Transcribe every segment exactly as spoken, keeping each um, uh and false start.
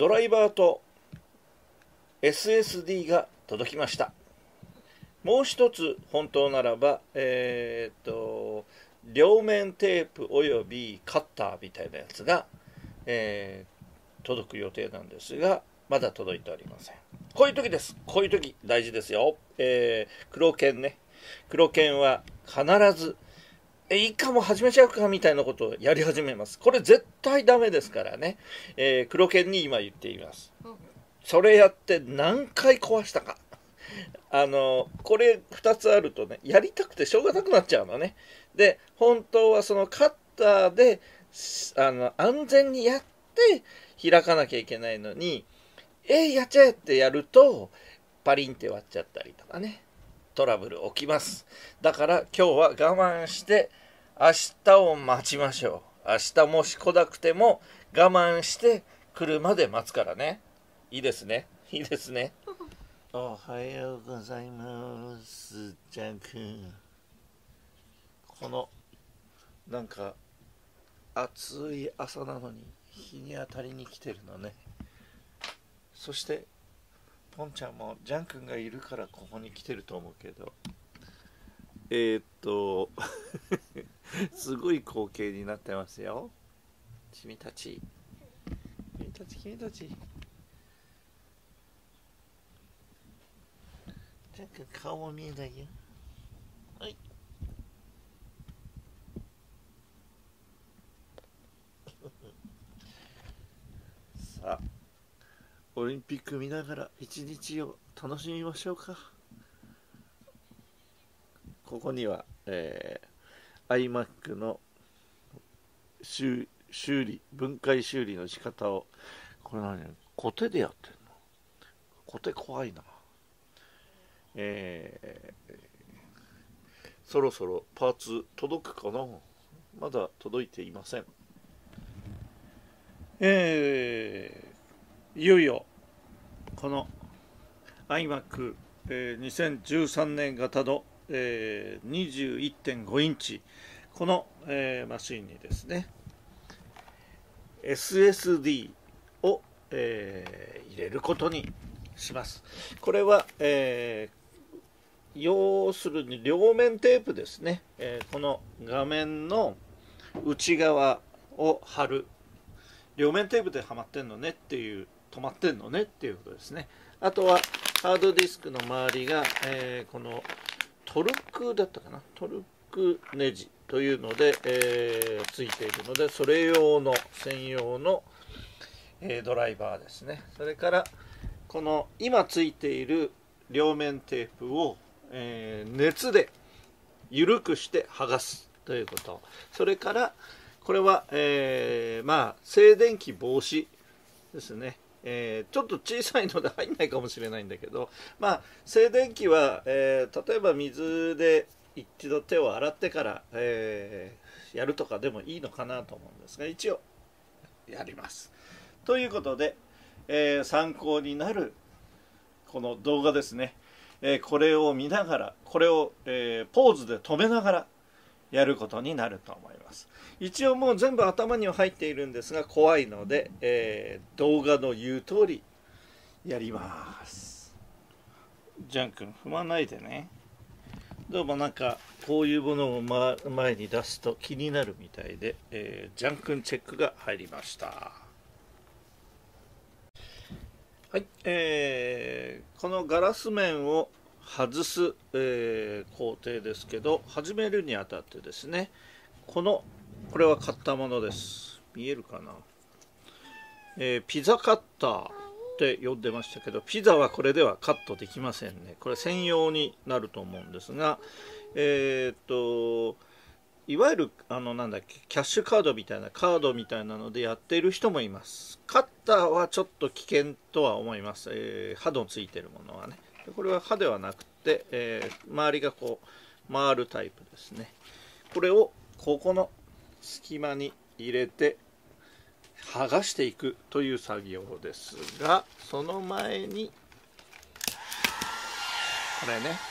ドライバーと エスエスディー が届きました。もう一つ本当ならば、えー、っと両面テープおよびカッターみたいなやつが、えー、届く予定なんですが、まだ届いておりません。こういう時です。こういう時大事ですよ。えー、黒剣ね。黒剣は必ずえいいかも始めちゃうかみたいなことをやり始めます。これ絶対ダメですからね。えー、黒剣に今言っています。それやって何回壊したか。あのこれふたつあるとね、やりたくてしょうがなくなっちゃうのね。で本当はそのカッターであの安全にやって開かなきゃいけないのに、えいやっちゃえってやるとパリンって割っちゃったりとかね、トラブル起きます。だから今日は我慢して明日を待ちましょう。明日もし来なくても我慢して来るまで待つからね。いいですね。いいですね。おはようございます、ジャン君。このなんか暑い朝なのに日に当たりに来てるのね。そしてポンちゃんもジャン君がいるからここに来てると思うけど、えー、っとすごい光景になってますよ。君たち君たち君たちジャン君顔も見えないよ。はい。さあオリンピック見ながら一日を楽しみましょうか。ここには、えー、iMac の修理分解修理の仕方を、これ何、コテでやってんの？コテ怖いな。えー、そろそろパーツ届くかな。まだ届いていません。えー、いよいよこの iMac、えー、にせんじゅうさんねん型の、えー、にじゅういってんご インチ、この、えー、マシンにですね エスエスディー を、えー、入れることにします。これは、えー、要するに両面テープですね、えー、この画面の内側を貼る、両面テープではまってんのねっていう、止まってんのねっていうことですね。あとはハードディスクの周りが、えー、このトルクだったかな、トルクネジというので、えー、ついているので、それ用の専用の、えー、ドライバーですね。それからこの今ついている両面テープを、えー、熱で緩くして剥がすということ。それからこれは、えー、まあ静電気防止ですね。えー、ちょっと小さいので入んないかもしれないんだけど、まあ静電気は、えー、例えば水で一度手を洗ってから、えー、やるとかでもいいのかなと思うんですが、一応やります。ということで、えー、参考になるこの動画ですね、えー、これを見ながら、これを、えー、ポーズで止めながらやることになると思います。一応もう全部頭には入っているんですが、怖いので、えー、動画の言う通りやります。ジャン君踏まないでね。どうもなんかこういうものを、ま、前に出すと気になるみたいで、えー、ジャン君チェックが入りました。はい、えー、このガラス面を外す、えー、工程ですけど、始めるにあたってですね、このこれは買ったものです。見えるかな、えー、ピザカッターって呼んでましたけど、ピザはこれではカットできませんね。これ専用になると思うんですが、えー、っといわゆるあのなんだっけ、キャッシュカードみたいなカードみたいなのでやっている人もいます。カッターはちょっと危険とは思います。えー、刃のついてるものはね。これは刃ではなくて、えー、周りがこう回るタイプですね。これをここの隙間に入れて剥がしていくという作業ですが、その前にこれね、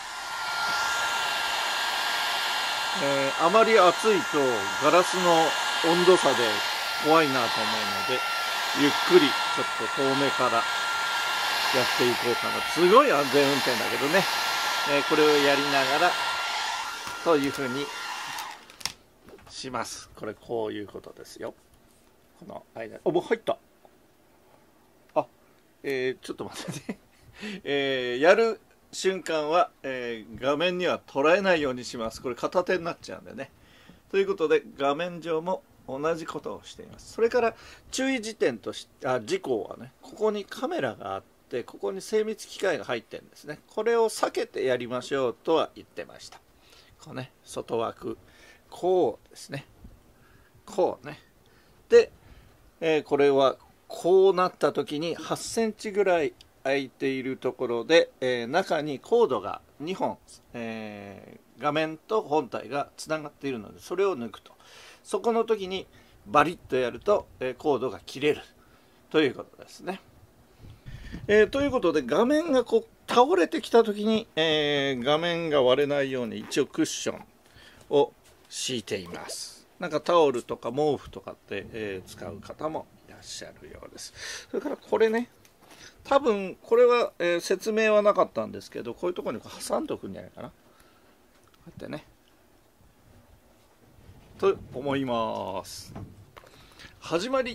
えー、あまり熱いとガラスの温度差で怖いなと思うので、 ゆっくりちょっと遠目からやっていこうかな。すごい安全運転だけどね、えー、これをやりながらというふうにします。これこういうことですよ。この間、おもう入った。あ、えー、ちょっと待ってね、えー、やる瞬間は、えー、画面には捉えないようにします。これ片手になっちゃうんでね。ということで画面上も同じことをしています。それから注意事点としあ事項はね、ここにカメラがあって、ここに精密機械が入ってるんですね。これを避けてやりましょうとは言ってました。こうね、外枠こうですね、こうね。で、えー、これはこうなった時にはちセンチぐらい空いているところで、えー、中にコードがにほん、えー、画面と本体がつながっているので、それを抜くと、そこの時にバリッとやると、えー、コードが切れるということですね。えー、ということで画面がこう倒れてきた時に、えー、画面が割れないように一応クッションを敷いています。なんかタオルとか毛布とかって、えー、使う方もいらっしゃるようです。それからこれね、多分これは、えー、説明はなかったんですけど、こういうところにこう挟んでおくんじゃないかな、こうやってね、と思います。始まり。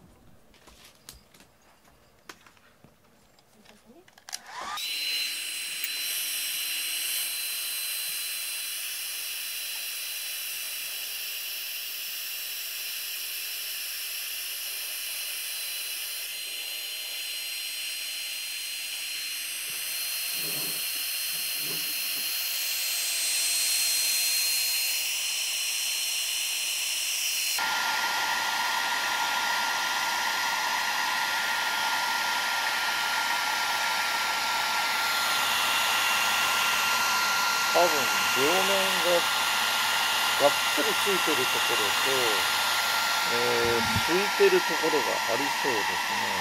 多分両面ががっつりついてるところと、えー、ついてるところがありそうですね。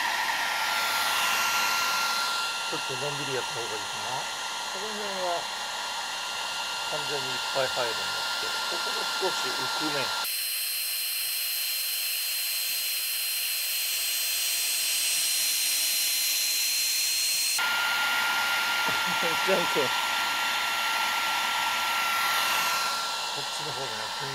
ちょっとのんびりやった方がいいかな。この辺は完全にいっぱい入るんですけど、ここも少し浮くね。じゃんけん。こっちの方が楽。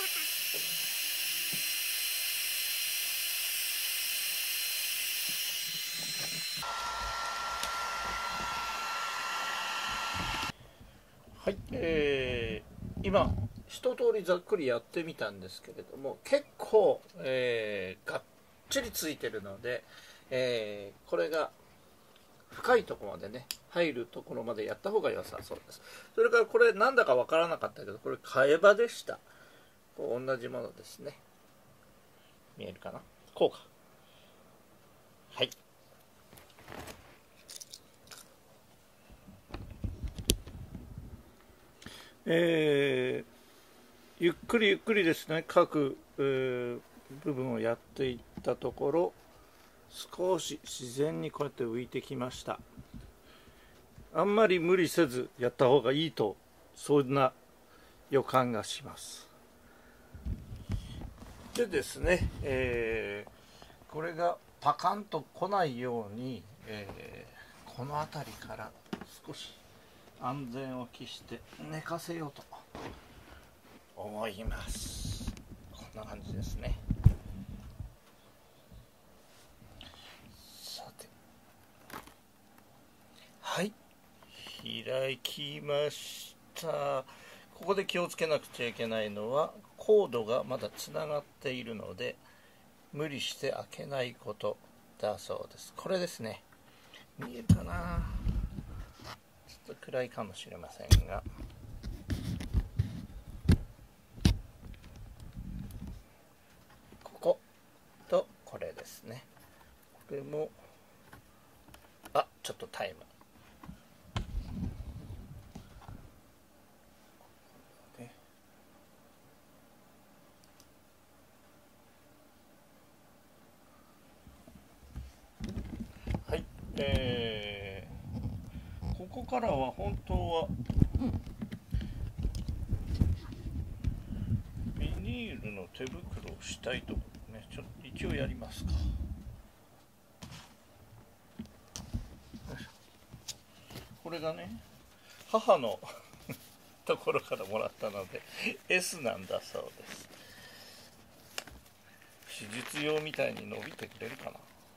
はい、えー、今一通りざっくりやってみたんですけれども、結構、えー、がっちりついてるので、えー、これが深いところまでね、入るところまでやった方が良さそうです。それからこれなんだかわからなかったけど、これ替え刃でした。こう同じものですね。見えるかな、こうか。はい。えー、ゆっくりゆっくりですね、各、えー、部分をやっていったところ、少し自然にこうやって浮いてきました。あんまり無理せずやった方がいいと、そんな予感がします。でですね、えー、これがパカンと来ないように、えー、この辺りから少し安全を期して寝かせようと思います。こんな感じですね。さて、はい、開きました。ここで気をつけなくちゃいけないのは、コードがまだつながっているので無理して開けないことだそうです。これですね、見えるかな、ちょっと暗いかもしれませんが、こことこれですね。これもあ、ちょっとタイムはい、えー、ここからは本当はビニールの手袋をしたいところね。ちょっと一応やりますか。 これがね母のところからもらったので エス なんだそうです。手術用みたいに伸びてくれるかな。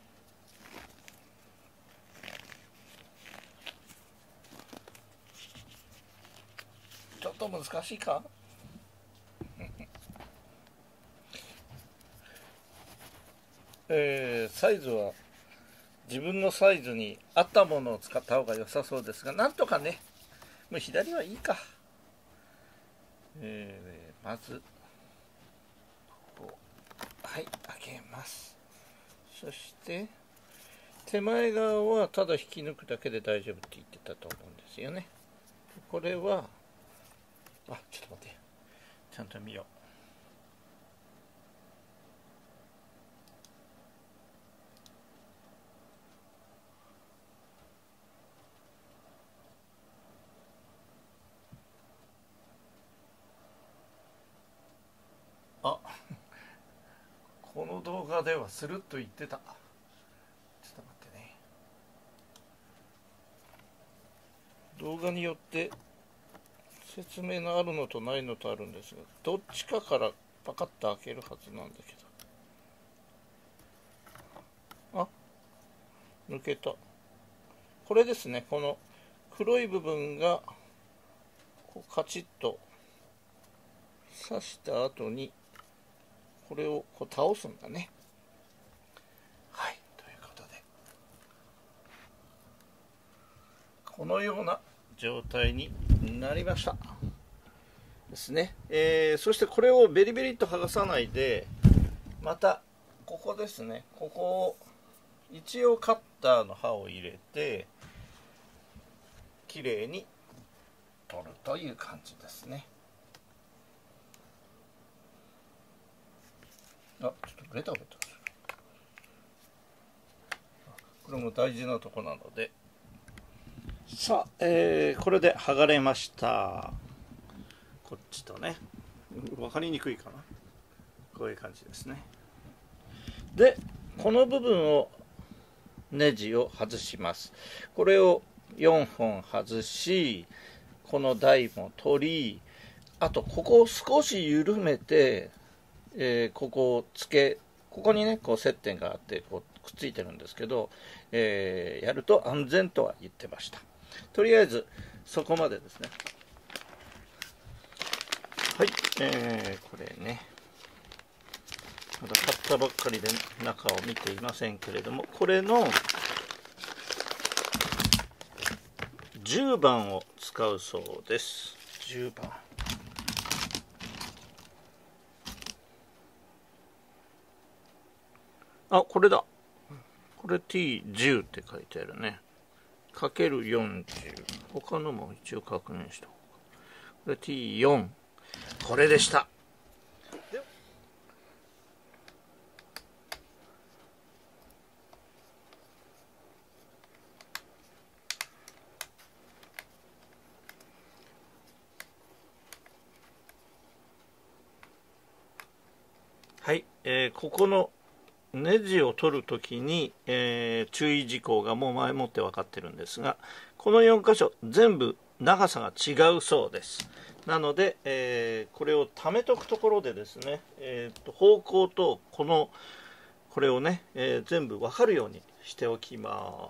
ちょっと難しいかえー、サイズは自分のサイズに合ったものを使った方が良さそうですが、なんとかね、もう左はいいか。えー、まずこう、はい、開けます。そして手前側はただ引き抜くだけで大丈夫って言ってたと思うんですよね。これはあ、ちょっと待って、ちゃんと見よう。あ、この動画ではスルッと言ってた。ちょっと待ってね。動画によって説明のあるのとないのとあるんですが、どっちかからパカッと開けるはずなんだけど。あ、抜けた。これですね、この黒い部分がこうカチッと刺した後にこれをこう倒すんだね。はい、ということでこのような状態になりましたですね。えー、そしてこれをベリベリっと剥がさないで、またここですね、ここを一応カッターの刃を入れてきれいに取るという感じですね。あ、ちょっとベタベタする。これも大事なとこなので、さあ、えー、これで剥がれました。こっちとね、分かりにくいかな。こういう感じですね。で、この部分をネジを外します。これをよんほん外し、この台も取り、あとここを少し緩めて、えー、ここをつけ、ここにねこう接点があってこうくっついてるんですけど、えー、やると安全とは言ってました。とりあえずそこまでですね。はい、えー、これねまだ買ったばっかりで中を見ていませんけれども、これのじゅうばんを使うそうです。じゅうばん、あ、これだ。これ ティーじゅう って書いてあるね。かけるよんじゅう。他のも一応確認しておこう。これ ティーよん。これでした。はい、えー、ここのネジを取るときに、えー、注意事項がもう前もって分かってるんですが、このよん箇所全部長さが違うそうです。なので、えー、これを溜めとくところでですね、えー、と方向とこのこれをね、えー、全部分かるようにしておきます。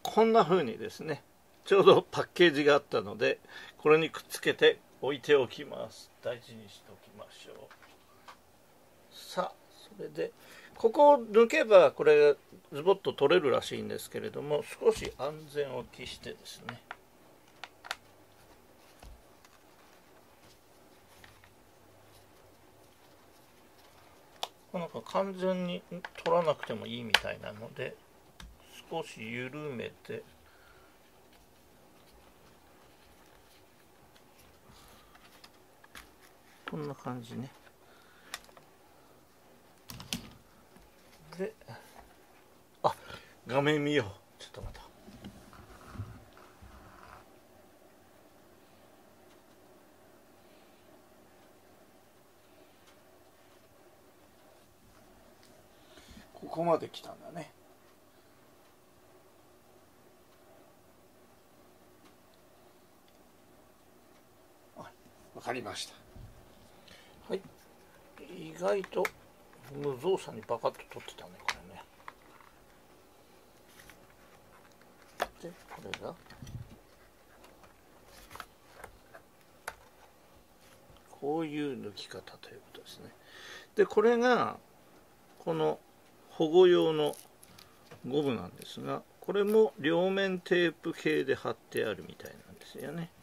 こんな風にですね、ちょうどパッケージがあったので、これにくっつけて置いておきます。大事にしておきましょう。さあ、それでここを抜けばこれズボッと取れるらしいんですけれども、少し安全を期してですね、なんか完全に取らなくてもいいみたいなので、少し緩めて、こんな感じね。で、あ、画面見よう。ちょっと待った。ここまで来たんだね。わかりました。はい。意外と無造作にバカッと取ってたね、これね。で、これがこういう抜き方ということですね。で、これがこの保護用のゴムなんですが、これも両面テープ系で貼ってあるみたいなんですよね。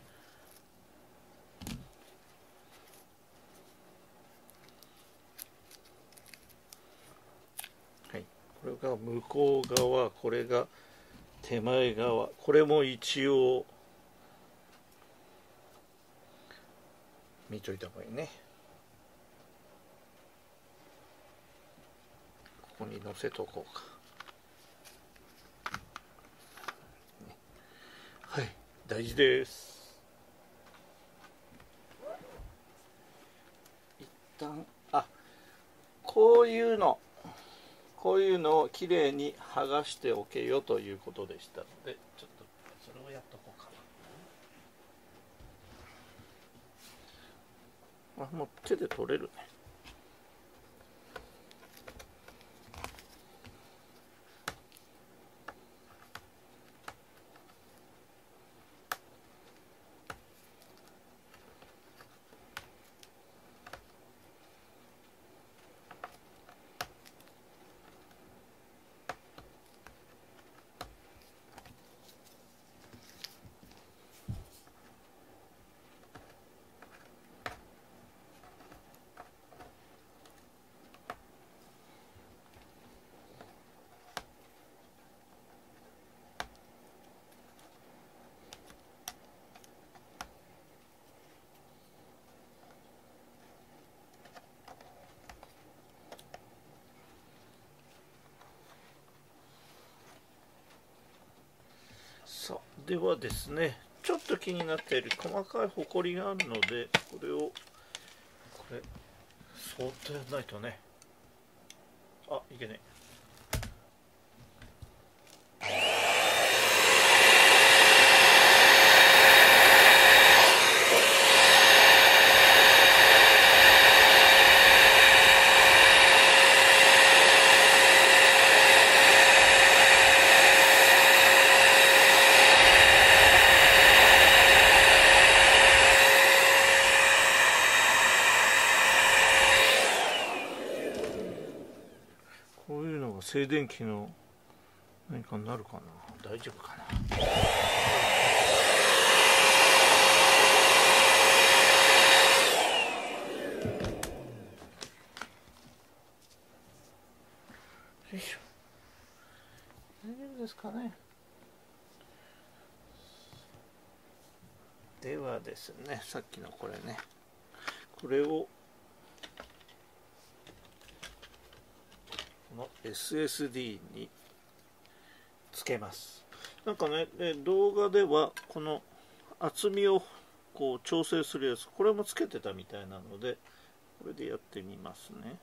はい、これが向こう側、これが手前側、これも一応見といた方がいいね。ここに乗せとこうか。はい、大事です。一旦、あ、こういうのこういうのをきれいに剥がしておけよということでしたので、ちょっとそれをやっとこうかな。あ、もう手で取れるね。さあ、ではですね、ちょっと気になっている細かいホコリがあるので、これをこれそっとやらないとね。あ、いけねえ。こういうのが静電気の何かになるかな。大丈夫かな。よいしょ。大丈夫ですかね。ではですね、さっきのこれね、これをこの エスエスディー につけます。なんかね、動画ではこの厚みをこう調整するやつ、これもつけてたみたいなので、これでやってみますね。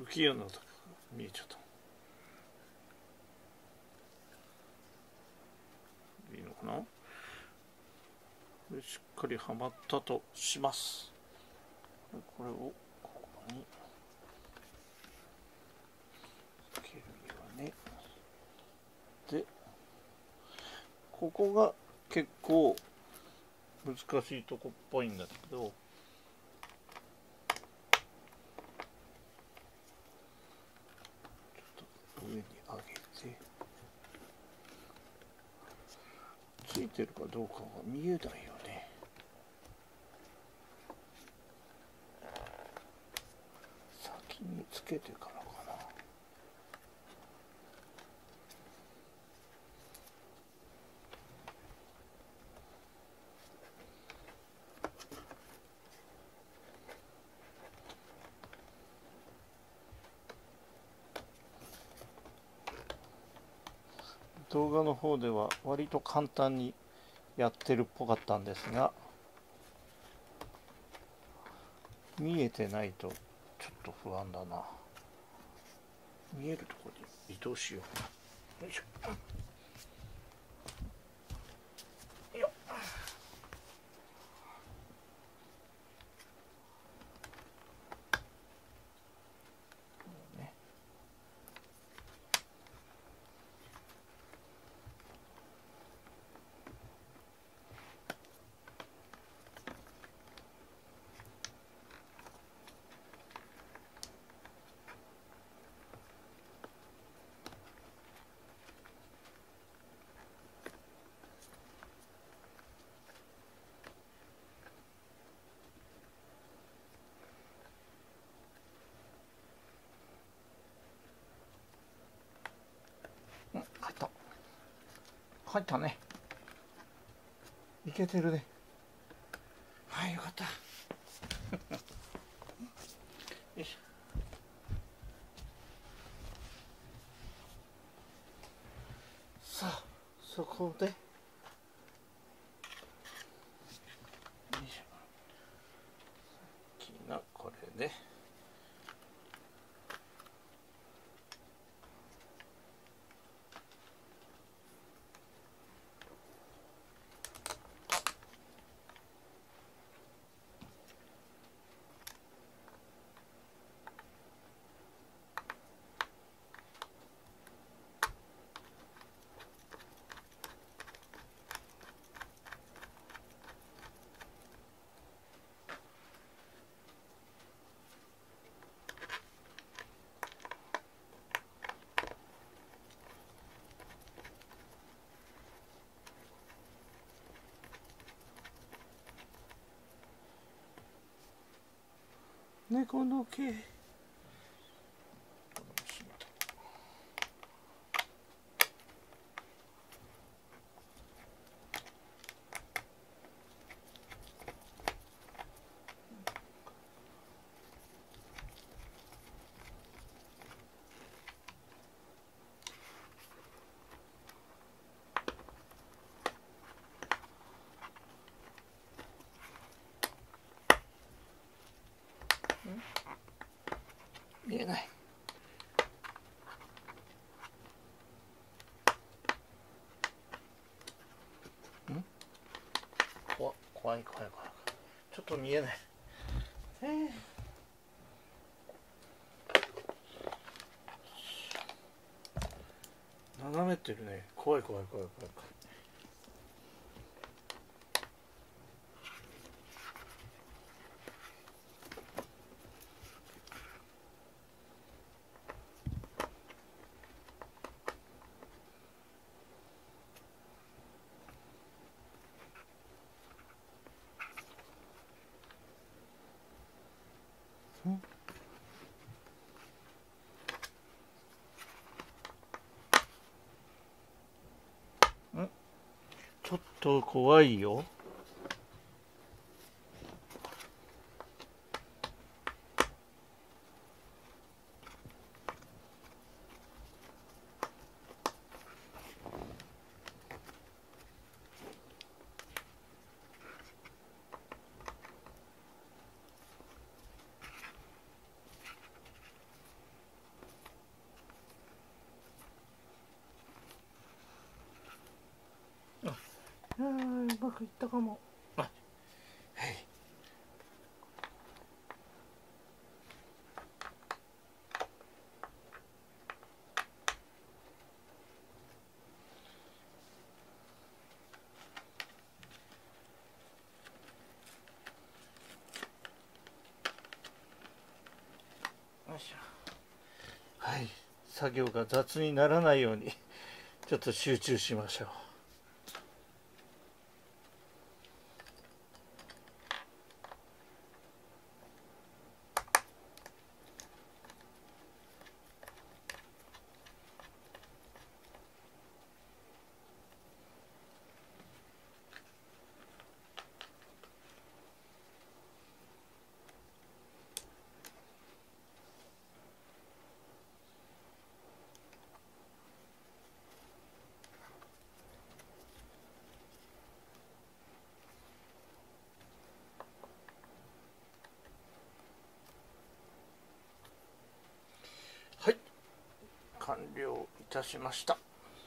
吹矢の音が見えちゃった。いいのかな。しっかりはまったとします。これをここにつけるよね。でここが結構難しいとこっぽいんだけど、ちょっと上に上げて、ついてるかどうかが見えないよね。先につけてからかな。動画の方では割と簡単にやってるっぽかったんですが、見えてないとちょっと不安だな。見えるところに移動しよう。よいしょ。よっ。ね。うん、入った。入ったね。いけてるね。はい、よかった。よいしょ。さあ、そこで。よいしょ。さっきのこれで。猫の毛。見えない。ん？怖怖い怖い怖い。ちょっと見えない。えー、斜めってるね。怖い怖い怖い怖い怖い。ん？ちょっと怖いよ。 くいったかも。あ、はい。よいしょ。はい、作業が雑にならないようにちょっと集中しましょう。はい、完了いたしました。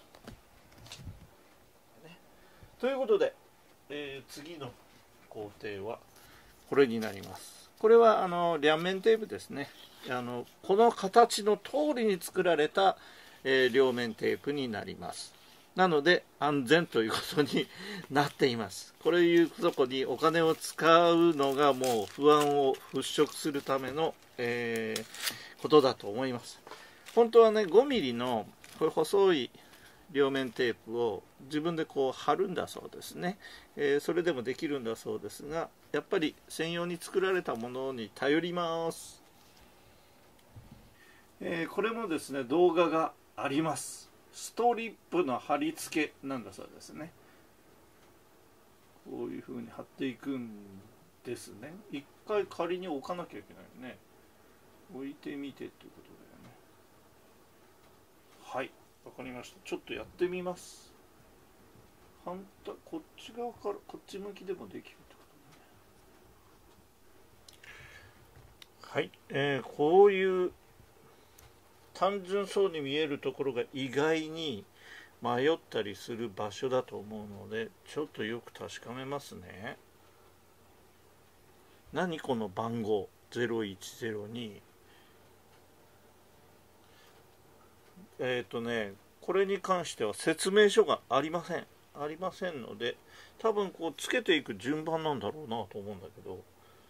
ということで、えー、次の工程はこれになります。これはあの両面テープですね。あのこの形の通りに作られた、えー、両面テープになります。なので安全ということになっています。これいうとこにお金を使うのがもう不安を払拭するための、えー、ことだと思います。本当はねごミリのこれ細い両面テープを自分でこう貼るんだそうですね、えー、それでもできるんだそうですが、やっぱり専用に作られたものに頼ります。えー、これもですね動画があります。ストリップの貼り付けなんだそうですね。こういう風に貼っていくんですね。一回仮に置かなきゃいけないね。置いてみてっていうことだよね。はい、わかりました。ちょっとやってみます。反対、こっち側からこっち向きでもできるってことね。はい、えー、こういう単純そうに見えるところが意外に迷ったりする場所だと思うので、ちょっとよく確かめますね。何この番号ゼロいちゼロに、えっとねこれに関しては説明書がありませんありませんので、多分こうつけていく順番なんだろうなと思うんだけど、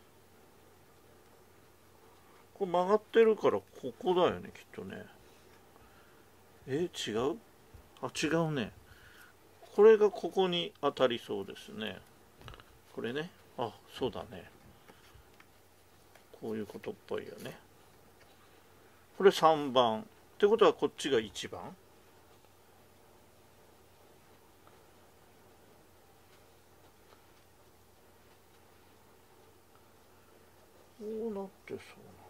これ曲がってるからここだよねきっとね。え違うあ違うね。これがここに当たりそうですね。これね、あそうだね、こういうことっぽいよね。これさんばんってことはこっちがいちばん。こうなってそうなんだ。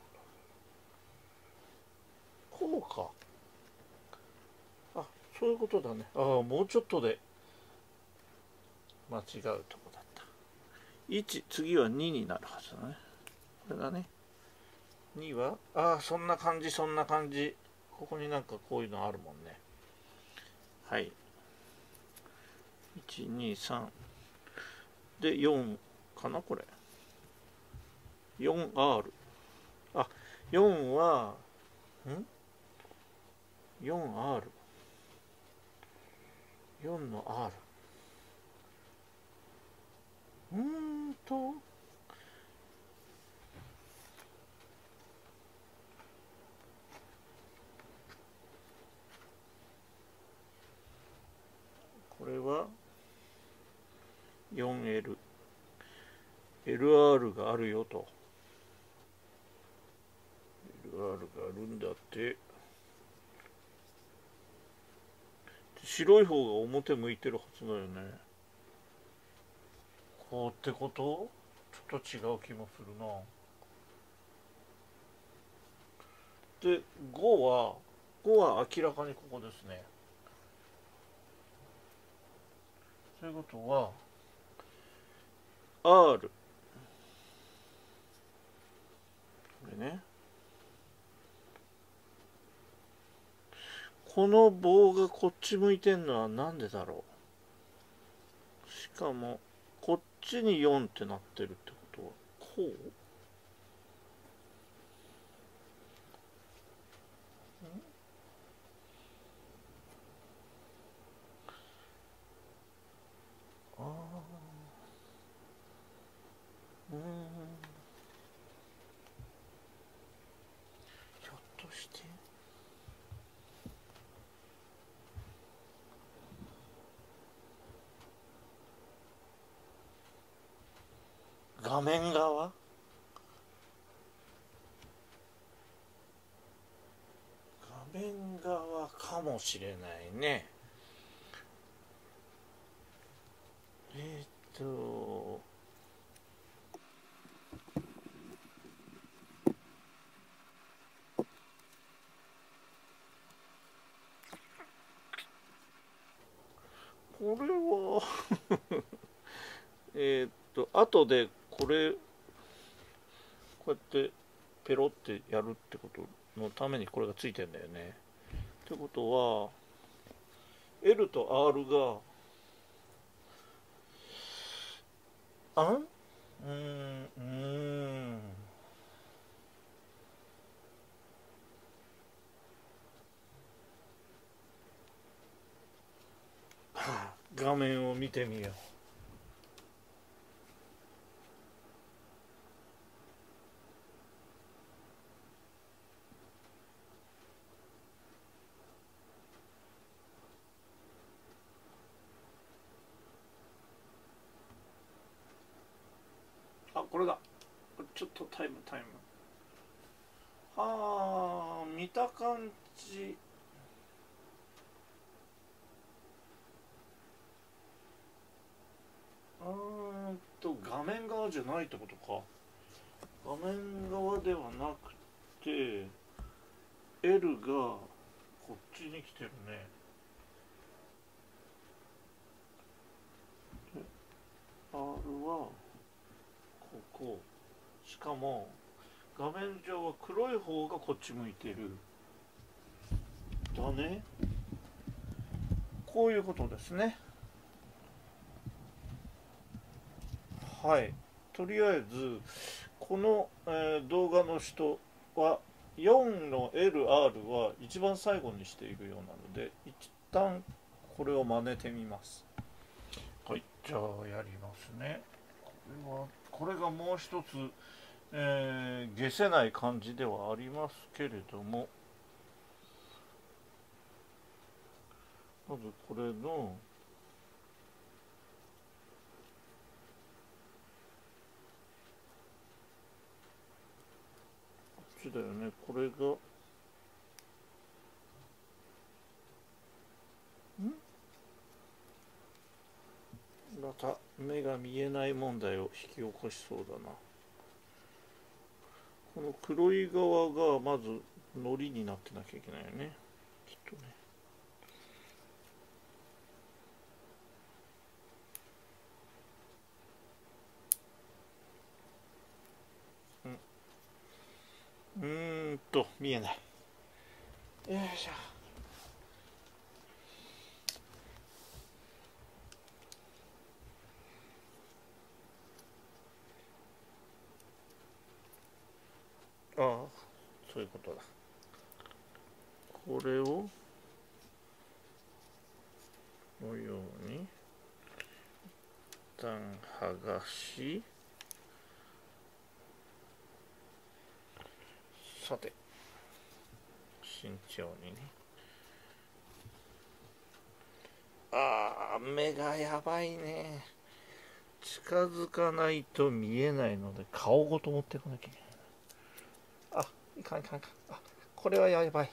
こうか。あ、そういうことだね。ああ、もうちょっとで間違うとこだった。いち、次はにになるはずだね。これだね。には、ああ、そんな感じ、そんな感じ。ここになんかこういうのあるもんね。はい。いち、に、さん。で、よんかな、これ。よんアール。あ、よんは、ん ?よんアール。よんの R。うーんと、これは よんエル。エルアール があるよと。エルアール があるんだって。白い方が表向いてるはずだよね。こうってこと？ちょっと違う気もするな。で、ごは、ごは明らかにここですね。ということは、R。これね。この棒がこっち向いてんのはなんでだろう。しかもちによんってなってるってことはこう？ああ、うん、ひょっとして画面側？画面側かもしれないね。えー、っとこれはえーっと後でこれこうやってペロってやるってことのためにこれがついてんだよね。ってことは L と R があんうーんうーん画面を見てみよう。あ、これだ。ちょっとタイムタイム。はあ、見た感じ。うーんと画面側じゃないってことか。画面側ではなくて L がこっちに来てるね。で R はここ。しかも画面上は黒い方がこっち向いてるだね。こういうことですね。はい、とりあえずこの、えー動画の人はよんの エルアール は一番最後にしているようなので一旦これを真似てみます。はい、じゃあやりますね。これはこれがもう一つ、えー、消せない感じではありますけれども、まずこれのこっちだよね。これがんまた目が見えない問題を引き起こしそうだな。この黒い側がまずのりになってなきゃいけないよね、きっとね。うん、うーんと見えない。よいしょ。ああ、そういうことだ。これをのように一旦剥がし、さて慎重にね。ああ、目がやばいね。近づかないと見えないので顔ごと持ってこなきゃいけない。あ、いかんいかんいかん。あ、これはやばい。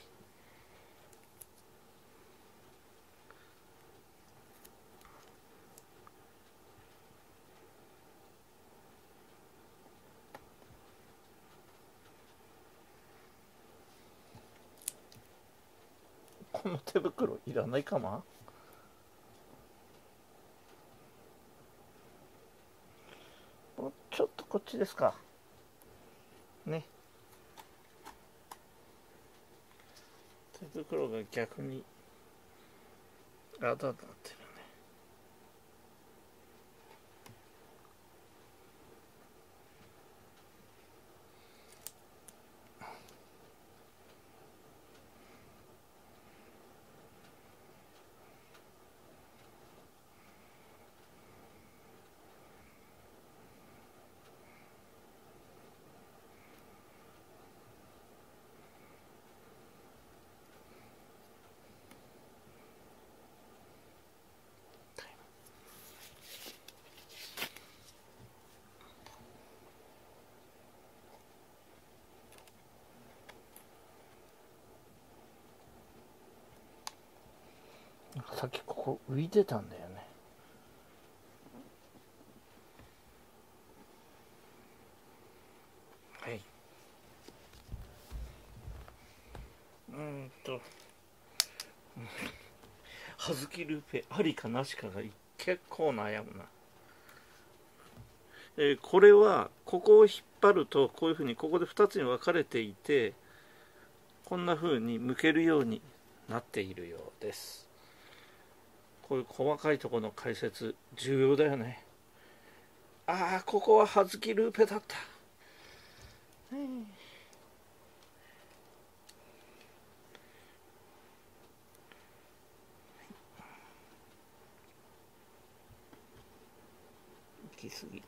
この手袋いらないかな。もうちょっとこっちですかね。手袋が逆にあだだってるね。 さっきここ浮いてたんだよね。はい。うーんと葉月ルーペありかなしかが結構悩むな。えー、これはここを引っ張るとこういうふうにここでふたつに分かれていて、こんなふうに向けるようになっているようです。こういう細かいところの解説重要だよね。ああ、ここは葉月ルーペだった。行き過ぎ。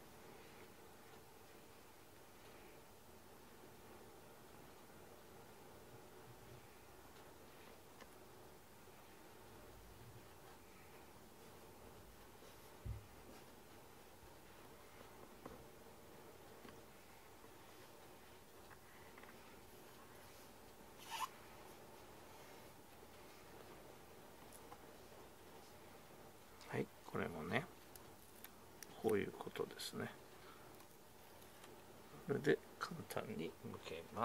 はい、これもね、こういうことですね。これで簡単に向けます。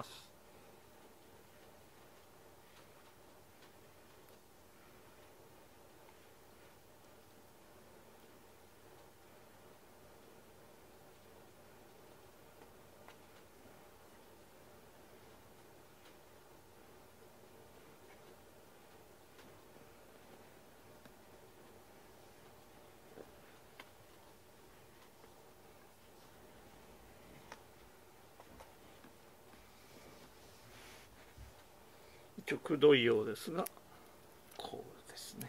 一応くどいようですが、こうですね。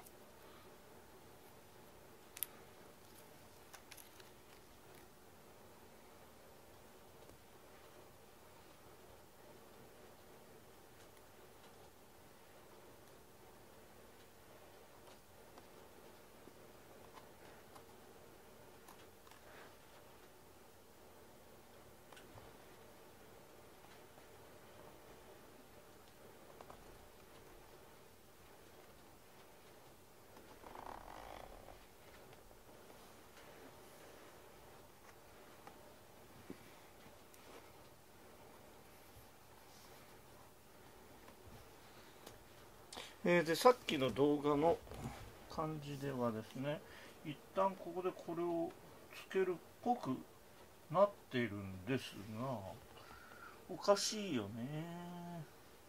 えー、でさっきの動画の感じではですね、一旦ここでこれをつけるっぽくなっているんですが、おかしいよね。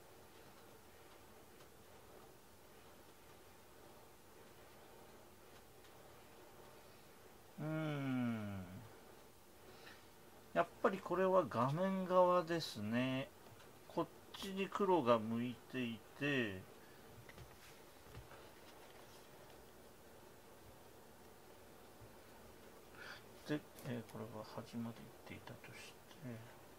うーんやっぱりこれは画面側ですね。こっちに黒が向いていて、で、えーこれは端まで行っていたとして、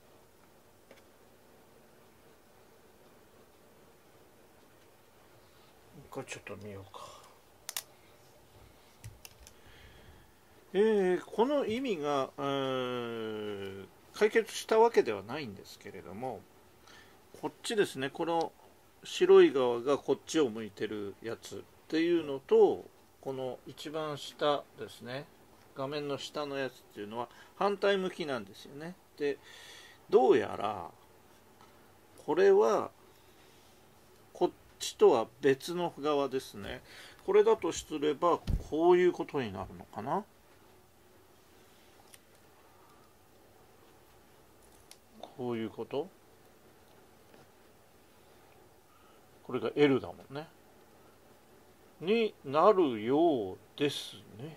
これちょっと見ようか。えー、この意味が、えー解決したわけではないんですけれども、こっちですね、この白い側がこっちを向いてるやつっていうのと、この一番下ですね、画面の下のやつっていうのは反対向きなんですよね。で、どうやらこれはこっちとは別の側ですね。これだとすればこういうことになるのかな。こういうこと、これが エル だもんねになるようですね。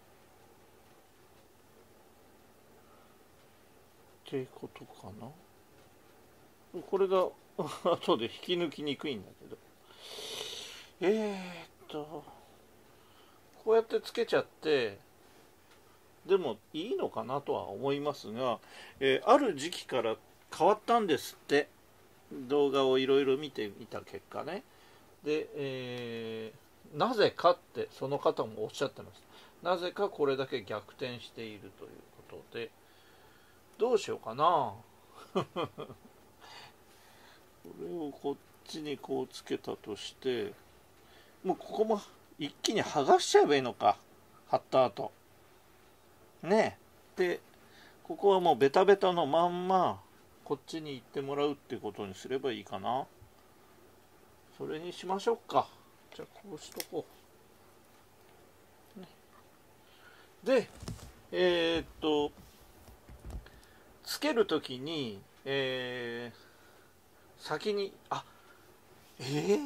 ってことかな。これが後で引き抜きにくいんだけど、えー、っとこうやってつけちゃってでもいいのかなとは思いますが、えーある時期から変わったんですって。動画をいろいろ見てみた結果ね。で、えーなぜかってその方もおっしゃってます。なぜかこれだけ逆転しているということで、どうしようかな。これをこっちにこうつけたとして、 もうここも一気に剥がしちゃえばいいのか、貼った後ねえ。でここはもうベタベタのまんまこっちに行ってもらうっていうことにすればいいかな。それにしましょうか。じゃあこうしとこう、ね、でえー、っとつけるときに、えー、先にあえー、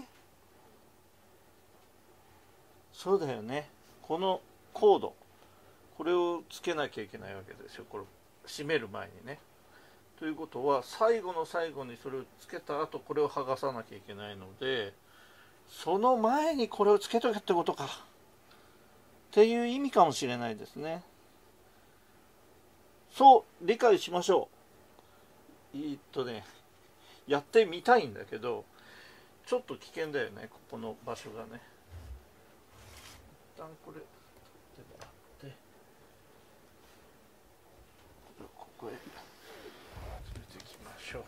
そうだよね、このコード、これをつけなきゃいけないわけですよ、これ閉める前にね。ということは最後の最後にそれをつけた後これを剥がさなきゃいけないので、その前にこれをつけとけってことかっていう意味かもしれないですね。そう理解しましょう。えーっとねやってみたいんだけどちょっと危険だよね、ここの場所がね。一旦これでもらってここへ連れてきましょ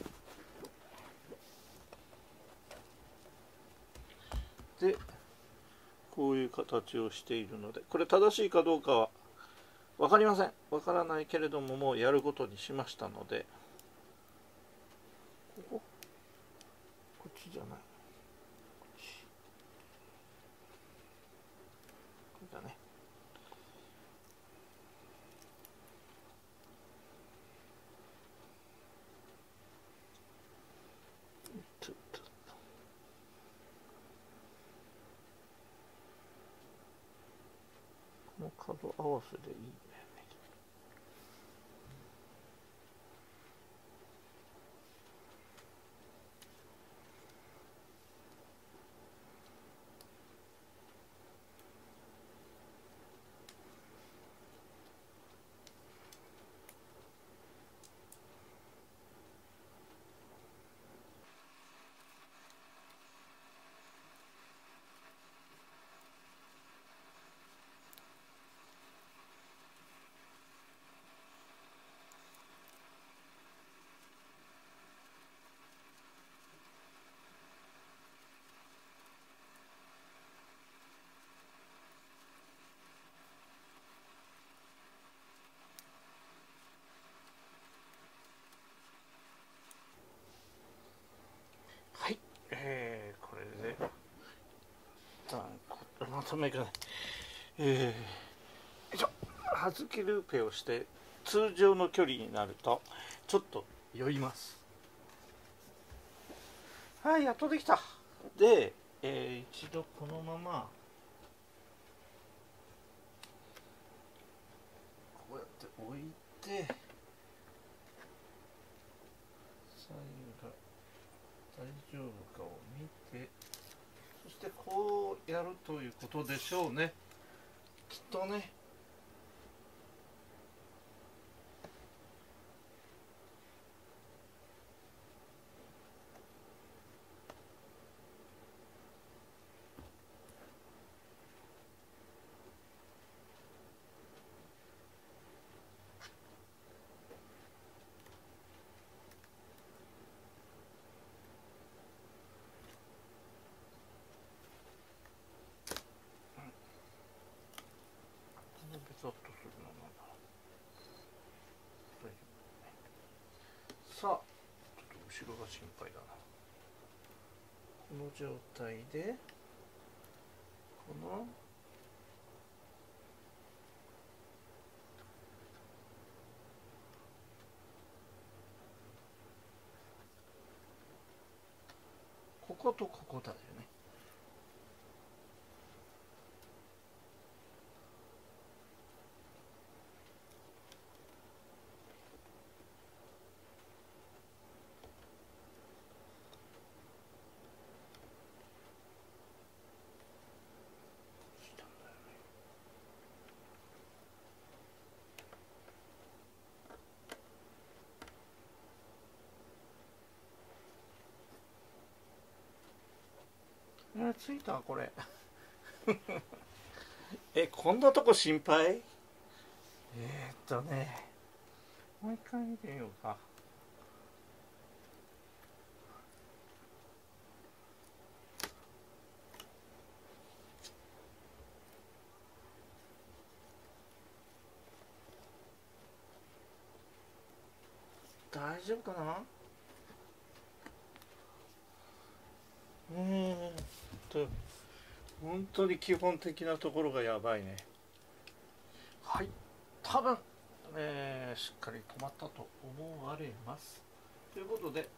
う。でこういう形をしているので、これ正しいかどうかは分かりません。分からないけれども、もうやることにしましたので、こここっちじゃない、こっちこれだね。ちょっとこの角合わせでいいんだよね。はい、えー、これでまとめがない。えー、よいしょ。はずきルーペをして通常の距離になるとちょっと酔います。はい、やっとできた。で、えー、一度このままこうやって置いて、左右が大丈夫かを見て、そしてこうやるということでしょうね、きっとね。ベタっとするのなんだ。さあ、ちょっと後ろが心配だな。この状態でこのこことここだよね。え、ついたこれえ、こんなとこ心配。えー、っとねもう一回見てみようか。 丈夫かな。うーんと本当に基本的なところがやばいね。はい、多分、えー、しっかり止まったと思われます。ということで、よ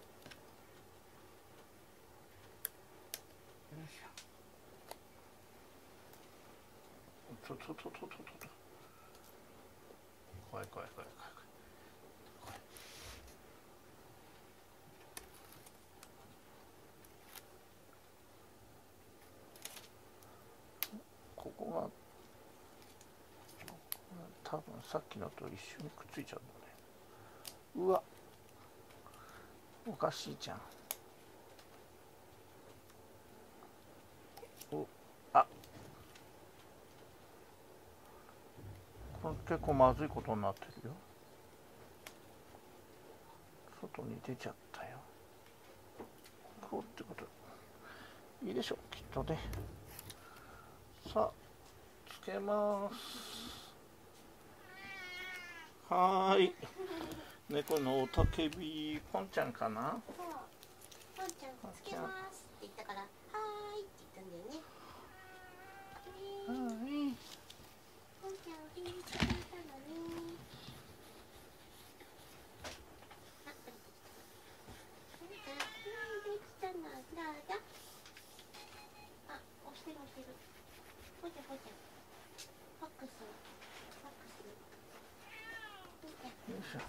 いしょ。ととととととと。怖い怖い怖い怖い怖い。ここが多分さっきのと一緒にくっついちゃうんだね。うわ、おかしいじゃん。お、あ、これ結構まずいことになってるよ。外に出ちゃったよ。こうってこといいでしょう、きっとね。さあ、つけます。はーい。猫のおたけび、ポンちゃんかな。 ポンちゃん、つけますって言ったから、はーいって言ったんだよね。 はい。 ポンちゃん、お気に入りしてくれたのね。あ、ポンちゃん、できたのだだ。あ、押してる押してる。ポンちゃん、ポンちゃん。ファックス。ファックス。 よいしょ。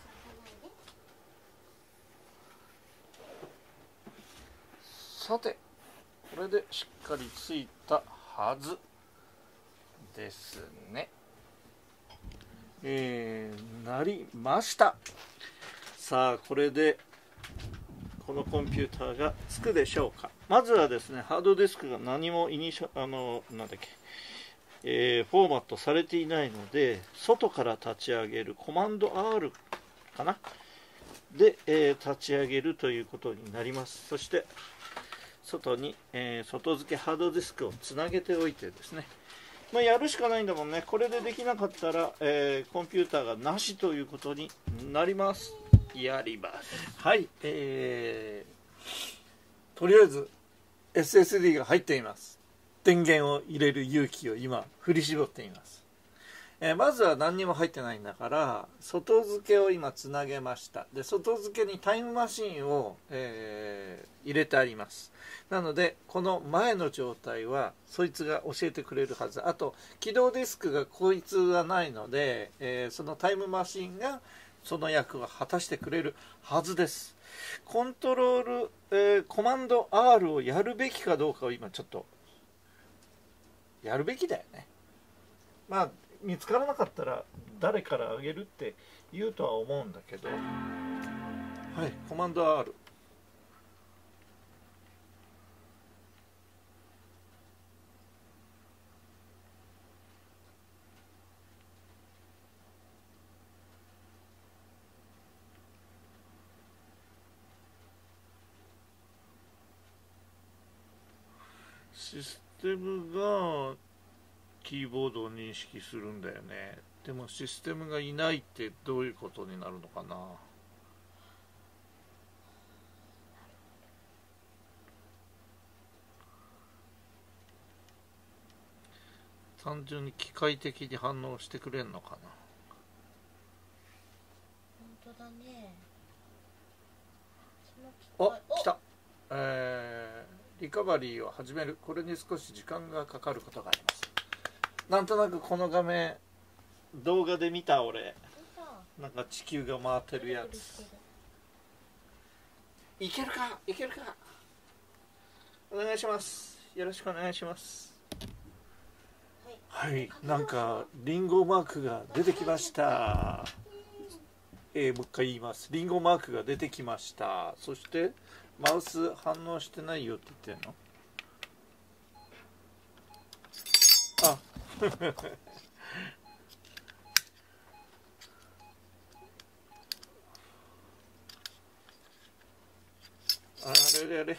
さて、これでしっかりついたはずですね。えー、なりました。さあ、これでこのコンピューターがつくでしょうか。まずはですね、ハードディスクが何もイニシャあのなんだっけ、えー、フォーマットされていないので、外から立ち上げるコマンド アール かなで、えー、立ち上げるということになります。そして外に、えー、外付けハードディスクをつなげておいてですね、まあ、やるしかないんだもんね。これでできなかったら、えー、コンピューターがなしということになります。やります。はい、えー、とりあえず エスエスディー が入っています。電源を入れる勇気を今振り絞っています。えー、まずは何にも入ってないんだから外付けを今つなげました。で、外付けにタイムマシンを、えー、入れてあります。なのでこの前の状態はそいつが教えてくれるはず。あと起動ディスクがこいつはないので、えー、そのタイムマシンがその役を果たしてくれるはずです。コントロール、えー、コマンド アール をやるべきかどうかを今ちょっとやるべきだよね。まあ見つからなかったら誰からあげるって言うとは思うんだけど、はい、コマンド アール。システムがキーボードを認識するんだよね。でもシステムがいないってどういうことになるのかな。単純に機械的に反応してくれんのかな。 本当だね。 あ、来た。えー、リカバリーを始める。これに少し時間がかかることがあります。なんとなくこの画面動画で見た俺、なんか地球が回ってるやつ。いけるかいけるか。お願いします。よろしくお願いします。はい、なんかリンゴマークが出てきました。えー、もう一回言います。リンゴマークが出てきました。そしてマウス反応してないよって言ってんの。ああれあれ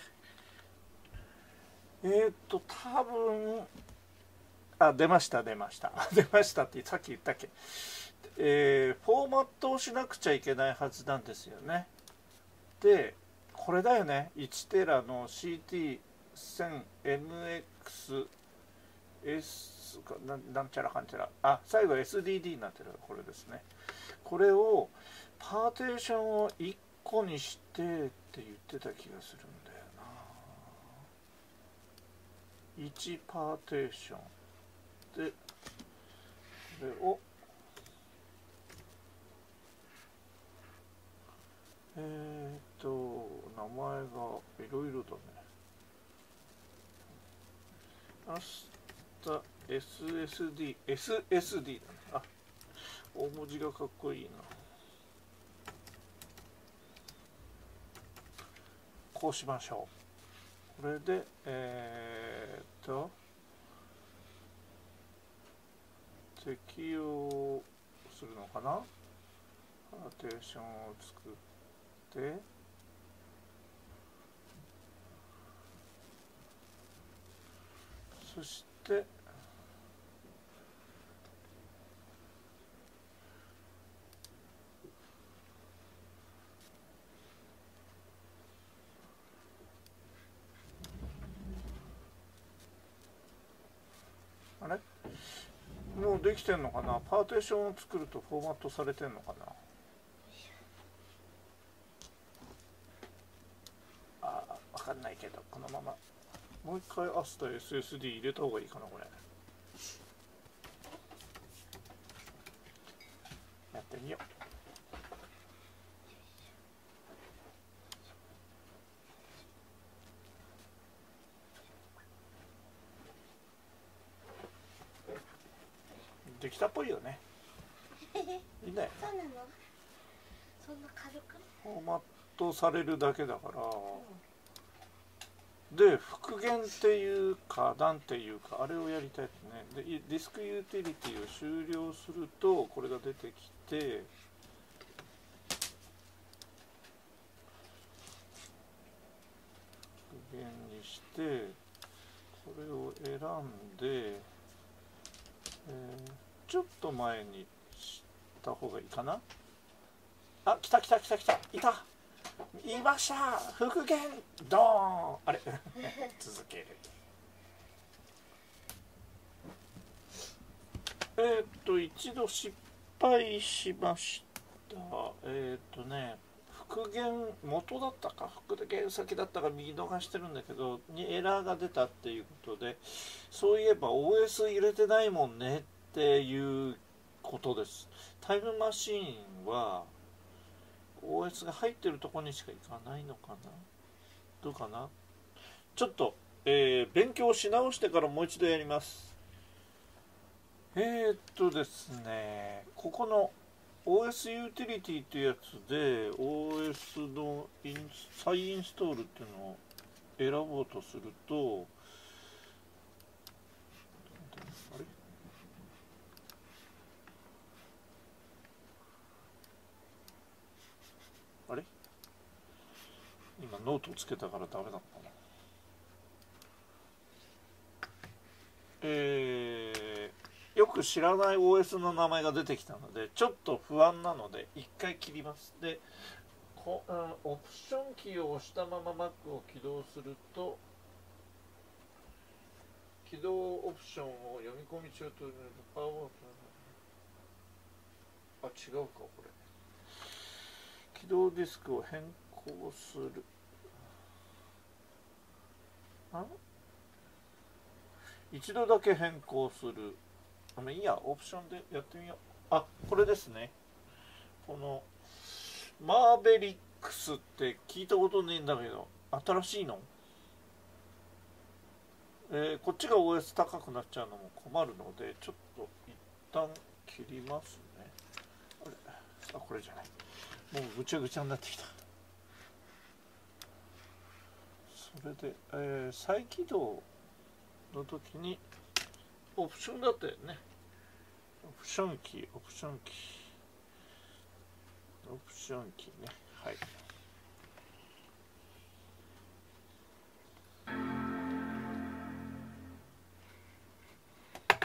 えー、っと多分あ出ました出ました出ましたってさっき言ったっけ。えー、フォーマットをしなくちゃいけないはずなんですよね。 でこれだよね、いちテラの シーティーせんエムエックスエス か な, なんちゃらかんちゃら、あ、最後 エスディーディー になってる、これですね。これをパーテーションをいっこにしてって言ってた気がするんだよな。いちパーテーションでこれをえーっと名前がいろいろだね。アスタ エスエスディー エスエスディー だね。あ、大文字がかっこいいな。こうしましょう。これでえー、っと適用するのかな。パーテーションを作ってそしてあれもうできてんのかな。パーテーションを作るとフォーマットされてんのかな。あ、分かんないけどこのままもう一回アスタ エスエスディー 入れた方がいいかな。これやってみよう。できたっぽいよね。いいね。 そうなの？そんな軽く？ フォーマットされるだけだから、うん、で復元っていうかなんていうかあれをやりたいですね。でディスクユーティリティを終了するとこれが出てきて復元にしてこれを選んで、えー、ちょっと前にした方がいいかな。あ、来た来た来た来た、いた、いました、復元ドーン。あれ続ける。えー、っと一度失敗しました。えー、っとね復元元だったか復元先だったか見逃してるんだけどにエラーが出たっていうことで、そういえば オーエス 入れてないもんねっていうことです。タイムマシーンは オーエス が入ってるところにしか行かないのかな。どうかな。ちょっと、えー、勉強し直してからもう一度やります。えー、っとですねここの オーエス ユーティリティっていうやつで オーエス のイン再インストールっていうのを選ぼうとすると、あれあれ今ノートをつけたからダメなのかな。えー、よく知らない オーエス の名前が出てきたのでちょっと不安なので一回切ります。でこ、うん、オプションキーを押したまま Mac を起動すると起動オプションを読み込み中というパワーボタン、あ、違うかこれ。起動ディスクを変更する。あ、一度だけ変更する。あのいいや、オプションでやってみよう。あ、これですね。このマーベリックスって聞いたことねえんだけど新しいの。えー、こっちが オーエス 高くなっちゃうのも困るのでちょっと一旦切りますね。あれ、あ、これじゃない。もうぐちゃぐちゃになってきた。それで、えー、再起動の時にオプションだったよね。オプションキー、オプションキー、オプションキーね。はい。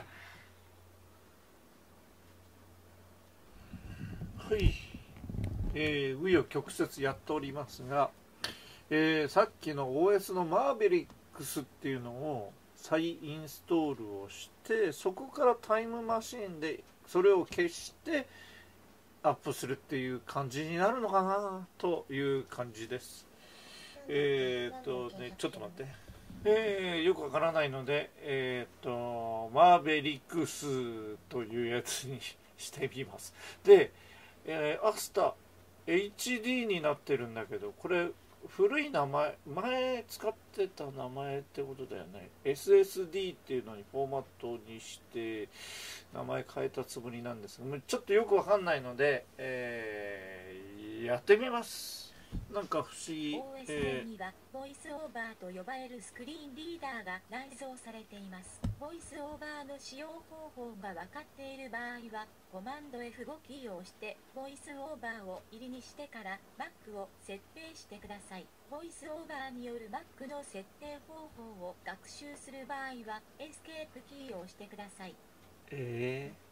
はい。 えー、紆余曲折やっておりますが、えー、さっきの オーエス のマーベリックスっていうのを再インストールをして、そこからタイムマシーンでそれを消してアップするっていう感じになるのかなという感じです。えー、っとねちょっと待って、えー、よくわからないので、えー、っとマーベリックスというやつにしてみます。で、えー、アスタ エイチディー になってるんだけど、これ古い名前、前使ってた名前ってことだよね。 エスエスディー っていうのにフォーマットにして名前変えたつもりなんですが、ちょっとよくわかんないので、えー、やってみます。なんか不思議。 オーエス にはボイスオーバーと呼ばれるスクリーンリーダーが内蔵されています。ボイスオーバーの使用方法が分かっている場合はコマンド エフご キーを押してボイスオーバーを入りにしてから Mac を設定してください。ボイスオーバーによる Mac の設定方法を学習する場合はエスケープキーを押してください。 えー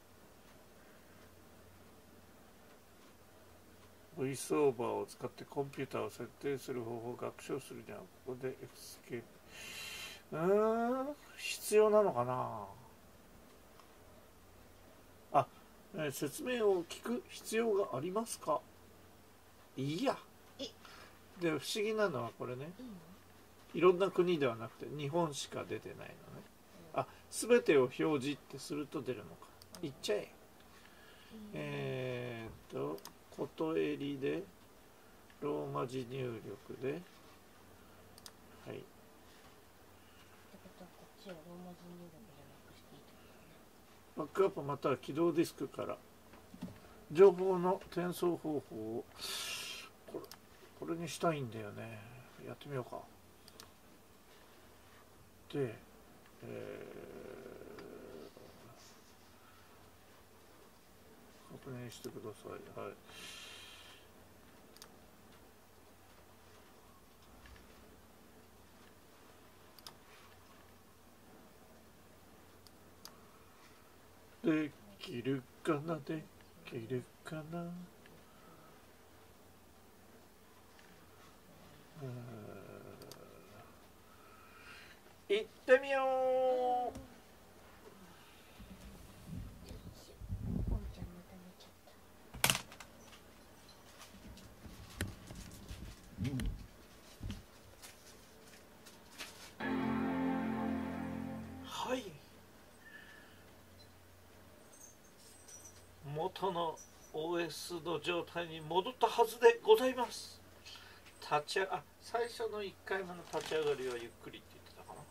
ボイスオーバーを使ってコンピューターを設定する方法を学習するには、ここでエスケープ、うーん必要なのかなあ、えー、説明を聞く必要がありますか。いいや。で不思議なのはこれね、いろんな国ではなくて日本しか出てないのね。あ、全てを表示ってすると出るのか。いっちゃえ。えー、っとことえりでローマ字入力で、はい。バックアップまたは起動ディスクから情報の転送方法をこれ、これにしたいんだよね。やってみようか。で、えー、確認してください。はい。できるかな、できるかな。行ってみよう。 ポンちゃんまた寝ちゃった。 はい。元の オーエス の状態に戻ったはずでございます。立ち上が、あ、最初のいっかいめの立ち上がりはゆっくりって言ってたかな。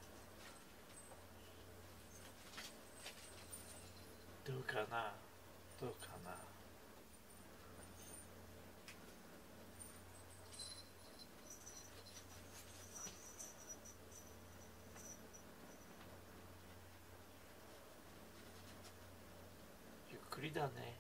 どうかな、どうかな。ゆっくりだね。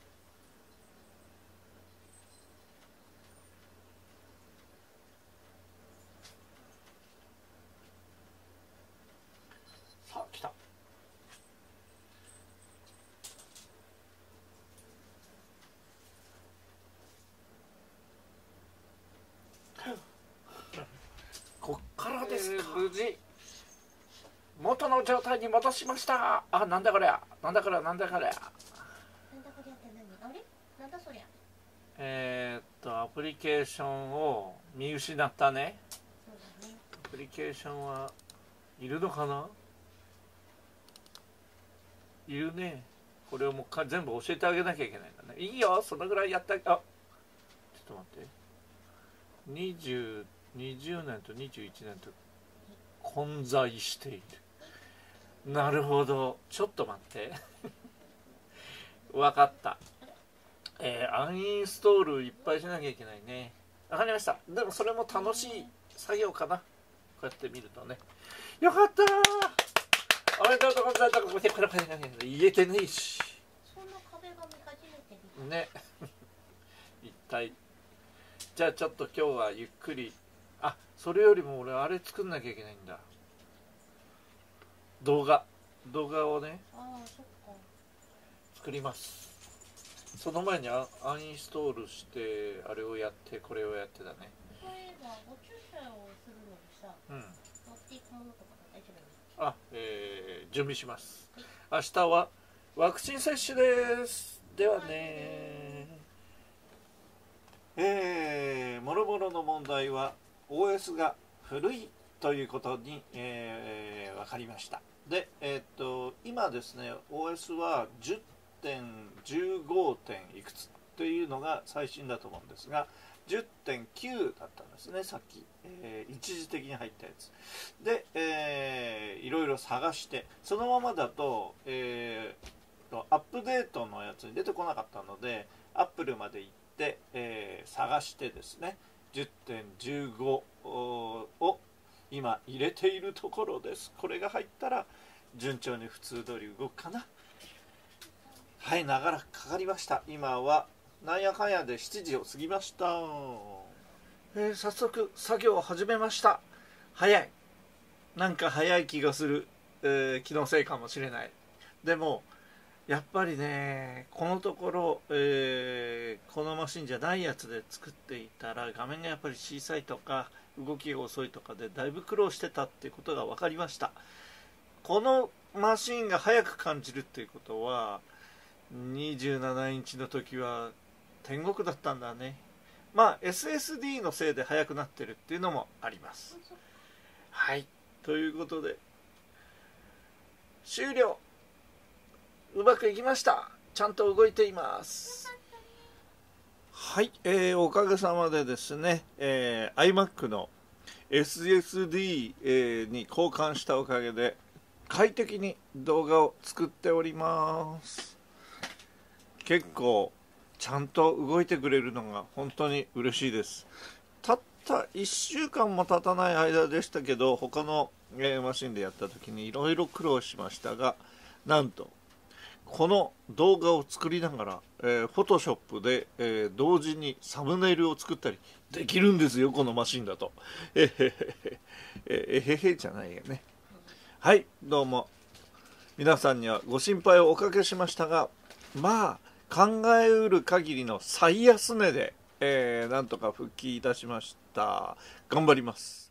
さあ来た。こっからですか。えー、無事元の状態に戻しました。あ、なんだこりゃ、なんだこりゃ、なんだこりゃ。 なんだこりゃって何？あれ？なんだそりゃ。 えー、っとアプリケーションを見失ったね。 そうだね。 アプリケーションはいるのかな。いるね。これをもう全部教えてあげなきゃいけないんだね。いいよ、そのぐらいやったあ、ちょっと待って。にじゅう、にじゅうねんとにじゅういちねんと混在している。なるほど。ちょっと待ってわかった。えー、アンインストールいっぱいしなきゃいけないね。わかりました。でもそれも楽しい作業かな。こうやって見るとね。よかったー。おめでとうございます。これこれこれ言えてねえし。 そんな壁が見始めてる。 ね。一体。じゃあちょっと今日はゆっくり。あ、それよりも俺あれ作んなきゃいけないんだ。動画動画をね、 ああ、そっか。 作ります。 その前にアンインストールしてあれをやってこれをやってだね。 そういえばご注射をするのにさ、 うん、 持っていくものとか大丈夫ですか？ あ、えー、準備します。明日はワクチン接種です。ではね。えー、もろもろの問題は オーエス が古いということに、えー、分かりました。で、えー、っと今ですね オーエス は じゅってんじゅうご. 点いくつというのが最新だと思うんですが じゅってんきゅう だったんですね、さっき、えー、一時的に入ったやつで、えー、いろいろ探してそのままだと、えー、アップデートのやつに出てこなかったのでアップルまで行ってで、えー、探してですね じゅってんじゅうご を今入れているところです。これが入ったら順調に普通通り動くかな。はい、長らくかかりました。今はなんやかんやでしちじを過ぎました。えー、早速作業を始めました。早い、なんか早い気がする、えー、気のせいかもしれない。でもやっぱりねこのところ、えー、このマシンじゃないやつで作っていたら画面がやっぱり小さいとか動きが遅いとかでだいぶ苦労してたっていうことが分かりました。このマシンが速く感じるっていうことはにじゅうななインチの時は天国だったんだね。まあ エスエスディー のせいで速くなってるっていうのもあります。はい、ということで終了。うまくいきました。ちゃんと動いています。はい、えー、おかげさまでですね、えー、iMac の エスエスディー、えー、に交換したおかげで快適に動画を作っております。結構ちゃんと動いてくれるのが本当に嬉しいです。たったいっしゅうかんも経たない間でしたけど他の、えー、マシンでやった時にいろいろ苦労しましたが、なんとこの動画を作りながら、えー、Photoshop で、えー、同時にサムネイルを作ったりできるんですよ、このマシンだと。えへへへ、えへへじゃないよね。はい、どうも皆さんにはご心配をおかけしましたが、まあ考えうる限りの最安値で、えー、なんとか復帰いたしました。頑張ります。